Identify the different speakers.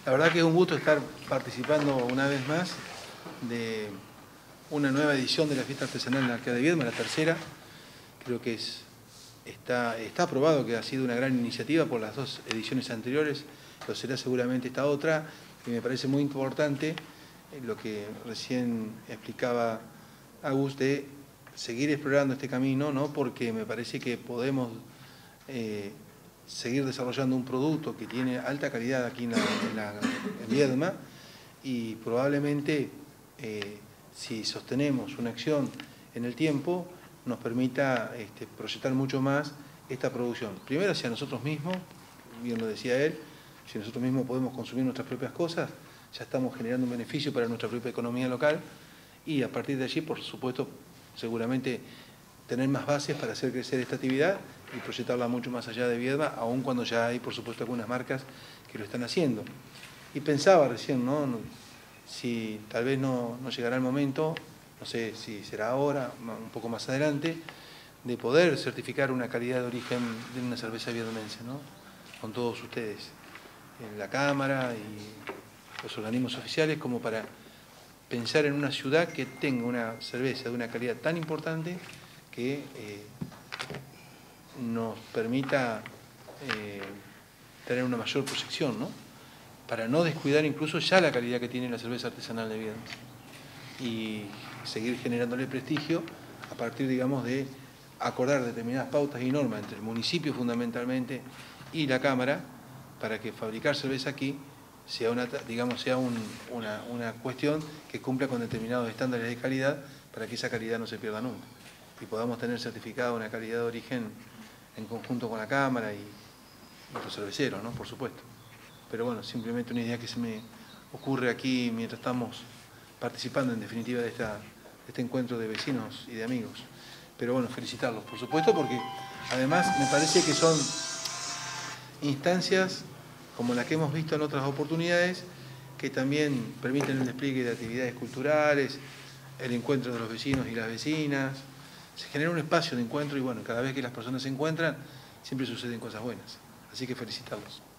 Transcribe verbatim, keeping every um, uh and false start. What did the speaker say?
Speaker 1: La verdad que es un gusto estar participando una vez más de una nueva edición de la fiesta artesanal en la Arquea de Viedma, la tercera. Creo que es, está, está aprobado que ha sido una gran iniciativa por las dos ediciones anteriores, lo será seguramente esta otra, y me parece muy importante lo que recién explicaba Agus de seguir explorando este camino, ¿no? Porque me parece que podemos eh, seguir desarrollando un producto que tiene alta calidad aquí en, la, en, la, en Viedma y probablemente eh, si sostenemos una acción en el tiempo nos permita este, proyectar mucho más esta producción. Primero hacia nosotros mismos, bien lo decía él, si nosotros mismos podemos consumir nuestras propias cosas, ya estamos generando un beneficio para nuestra propia economía local y a partir de allí, por supuesto, seguramente tener más bases para hacer crecer esta actividad y proyectarla mucho más allá de Viedma, aun cuando ya hay, por supuesto, algunas marcas que lo están haciendo. Y pensaba recién, ¿no? Si tal vez no, no llegará el momento, no sé si será ahora, un poco más adelante, de poder certificar una calidad de origen de una cerveza viedmense, ¿no? Con todos ustedes, en la Cámara y los organismos oficiales, como para pensar en una ciudad que tenga una cerveza de una calidad tan importante que eh, nos permita eh, tener una mayor proyección, ¿no? Para no descuidar incluso ya la calidad que tiene la cerveza artesanal de Viedma y seguir generándole prestigio a partir, digamos, de acordar determinadas pautas y normas entre el municipio fundamentalmente y la Cámara para que fabricar cerveza aquí sea una, digamos, sea un, una, una cuestión que cumpla con determinados estándares de calidad para que esa calidad no se pierda nunca y podamos tener certificada una calidad de origen en conjunto con la Cámara y, y los cerveceros, ¿no? Por supuesto. Pero bueno, simplemente una idea que se me ocurre aquí mientras estamos participando en definitiva de, esta, de este encuentro de vecinos y de amigos. Pero bueno, felicitarlos, por supuesto, porque además me parece que son instancias como las que hemos visto en otras oportunidades que también permiten el despliegue de actividades culturales, el encuentro de los vecinos y las vecinas. Se genera un espacio de encuentro y bueno, cada vez que las personas se encuentran siempre suceden cosas buenas. Así que felicitarlos.